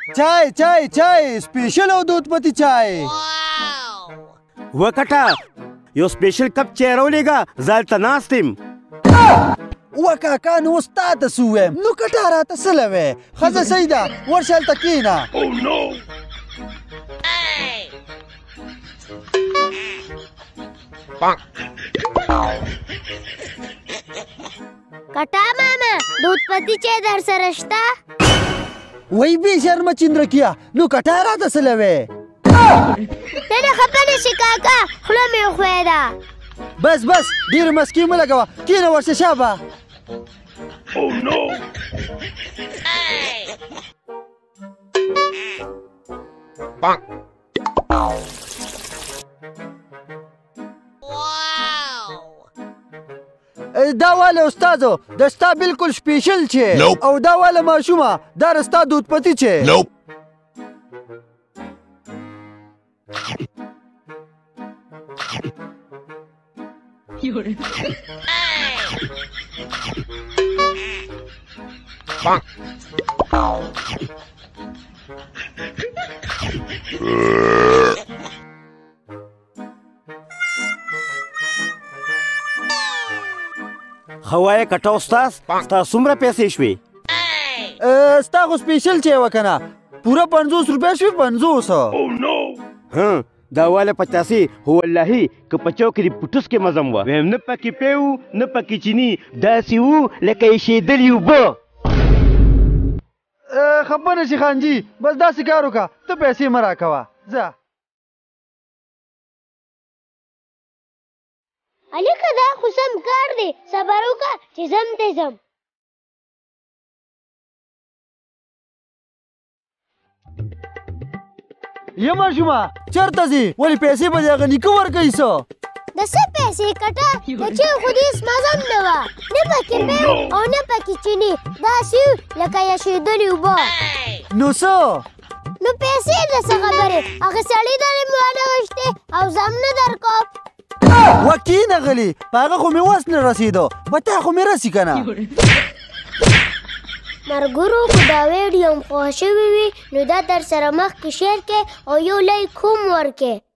چای چای چای سپیشل او دودھ پتی چای وکټه یو سپیشل کپ چای راولېږه زه هلته ناست یم و کاکا نو اوس تا ته څه ووایم نو کټه راته څه لوې ښځه صحیح ده ورشه هلته کښېنه کټا ماما دودھ پتی چای در سره شته وای بې شرمه چندرکیه نو کټه راته څه لوې نه نه خفه نه شي کاکا خوله مې وښویده بس بس ډېره مسکي مه لګوه کښېنه ورشه شابه دا واله استادو د ستا بالکل سپیشل چې او دا واله ماشومه دا رستا دودھ پتی چې هوایه کټه استاد ستا څومره پیسې شوې ستا خو سپیشل چې وه که نه پوره 50 روپۍ شوې 500 دا واله 85 هو واللهي که په چوک کې د پوټوس کې مزم وه ویم نه پکې پی وو نه پکې چیني داسې وو لکه ایښېدلي اوبه خفه نه شي خانجي بس داسې کار وکړه ته پیسې مه راکوه ځه هلکه دا خو سم کار دی صبر وکړه چې ځم ته ځم یا ماشومه چېرته ځې ولې پیسې به د هغه نیکه ورکوي څه د څه پیسې کټه د چای خو دې هېڅ مزم نه وه نه پکې پی او نه پکې چیني داسې وو لکه ایښېدلي اوبه نو څه نو پیسې د څه خبرې هغه سړي درې مې وانغوښتې او زه هم نه درکوم وکینه غلی په هغه خو مې وس نه رسېدو په تا خو مې رسي که نه مرګرو که دا ویډیو هم خوښ شوي وي نو دا در سره مخکې شیر کړئ او یو لایک هم ورکړئ